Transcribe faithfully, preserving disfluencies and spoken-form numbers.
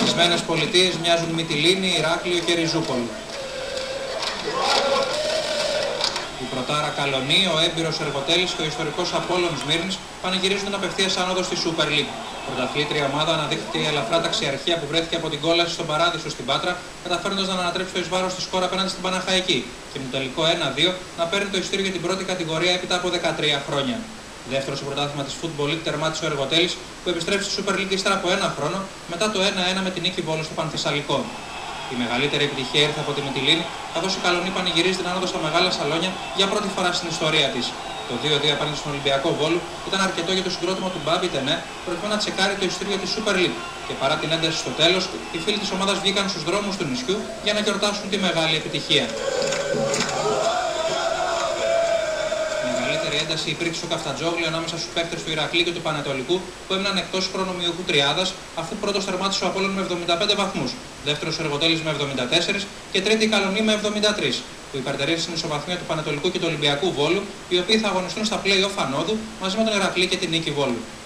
Ηνωμένες Πολιτείες μοιάζουν Μυτιλήνη, Ηράκλειο και Ριζούπολη. Η πρωτάρα Καλονή, ο έμπειρος Εργοτέλης και ο ιστορικός Απόλλων Σμύρνης πανηγυρίζουν την απευθείας άνοδο στη Super League. Πρωταθλήτρια ομάδα αναδείχθηκε η ελαφρά ταξιαρχία που βρέθηκε από την κόλαση στον Παράδεισο στην Πάτρα, καταφέροντας να ανατρέψει το εις βάρος της σκορ απέναντι στην Παναχαϊκή και με το τελικό ένα δύο να παίρνει το ειστήριο για την πρώτη κατηγορία έπειτα από δεκατρία χρόνια. Δεύτερος στο πρωτάθλημα της Football League τερμάτισε ο Εργοτέλης που επιστρέφει στη Super League ύστερα από ένα χρόνο μετά το ένα ένα με την νίκη Βόλου στο Πανθεσσαλικό. Η μεγαλύτερη επιτυχία ήρθε από τη Μυτιλήνη, καθώς η Καλονή πανηγυρίζει την άνοδο στα μεγάλα σαλόνια για πρώτη φορά στην ιστορία της. Το δύο δύο απέναντι στον Ολυμπιακό Βόλου ήταν αρκετό για το συγκρότημα του Μπάμπη Τενέ προκειμένου να τσεκάρει το ειστήριο της Super League. Και παρά την ένταση στο τέλος, οι φίλοι της ομάδας βγήκαν στους δρόμους του νησιού για να γιορτάσουν τη μεγάλη επιτυχία. Η ένταση υπήρξε στο Καφτατζόγλιο ανάμεσα στους παίκτες του Ηρακλή και του Πανετολικού που έμειναν εκτός προνομιούχου τριάδας, αφού πρώτος τερμάτισε ο Απόλλων με εβδομήντα πέντε βαθμούς, δεύτερος ο Εργοτέλης με εβδομήντα τέσσερα και τρίτη η Καλονή με εβδομήντα τρία, που υπερτερεί στην ισοβαθμία του Πανετολικού και του Ολυμπιακού Βόλου, οι οποίοι θα αγωνιστούν στα play-off ανόδου μαζί με τον Ηρακλή και την νίκη Βόλου.